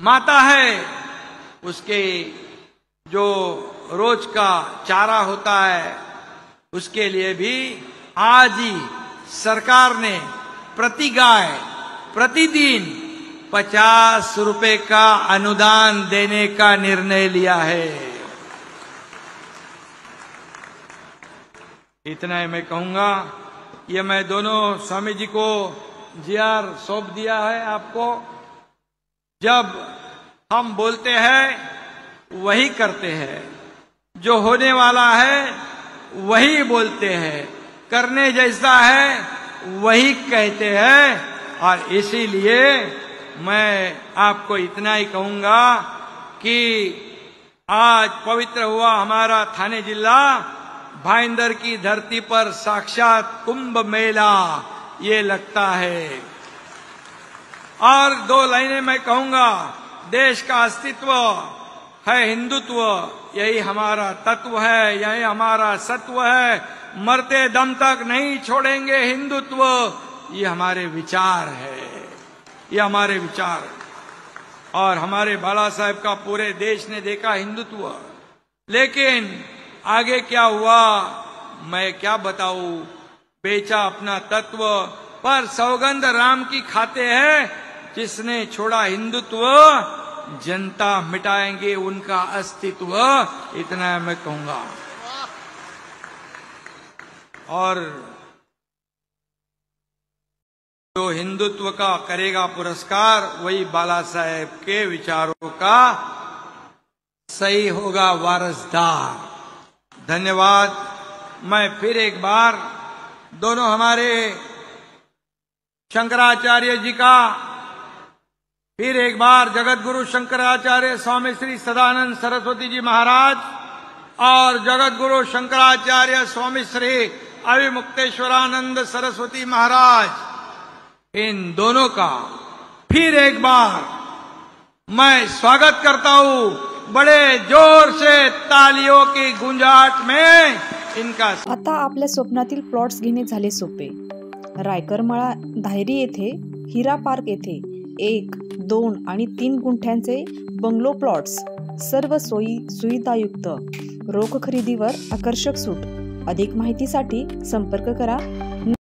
माता है उसके जो रोज का चारा होता है उसके लिए भी आज ही सरकार ने प्रति गाय प्रतिदिन 50 रुपए का अनुदान देने का निर्णय लिया है। इतना ही मैं कहूंगा। ये मैं दोनों स्वामी जी को जीआर सौंप दिया है आपको। जब हम बोलते हैं वही करते हैं, जो होने वाला है वही बोलते हैं, करने जैसा है वही कहते हैं। और इसीलिए मैं आपको इतना ही कहूंगा कि आज पवित्र हुआ हमारा थाने जिला, भाईंदर की धरती पर साक्षात कुंभ मेला ये लगता है। और 2 लाइनें मैं कहूंगा। देश का अस्तित्व है हिंदुत्व, यही हमारा तत्व है, यही हमारा सत्व है। मरते दम तक नहीं छोड़ेंगे हिंदुत्व, ये हमारे विचार है, ये हमारे विचार है। और हमारे बाला साहेब का पूरे देश ने देखा हिंदुत्व, लेकिन आगे क्या हुआ मैं क्या बताऊं। बेचा अपना तत्व, पर सौगंध राम की खाते हैं, जिसने छोड़ा हिंदुत्व जनता मिटाएंगे उनका अस्तित्व। इतना मैं कहूंगा। और जो हिंदुत्व का करेगा पुरस्कार, वही बाला साहेब के विचारों का सही होगा वारसदार। धन्यवाद। मैं फिर एक बार दोनों हमारे शंकराचार्य जी का, फिर एक बार जगत गुरु शंकराचार्य स्वामी श्री सदानंद सरस्वती जी महाराज और जगत गुरु शंकराचार्य स्वामी श्री अविमुक्तेश्वरानंद सरस्वती महाराज, इन दोनों का फिर एक बार मैं स्वागत करता हूं। बड़े जोर से तालियों की गुंजाट में इनका। आता आपल्या स्वप्नातील प्लॉट्स घेणे झाले सोपे। रायकरमाळा धायरी येथे हिरा पार्क येथे 1, 2 आणि 3 गुंठ्यांचे बंगलो प्लॉट्स, सर्व सोयी सुविधायुक्त, रोख खरेदीवर आकर्षक सूट। अधिक माहितीसाठी संपर्क करा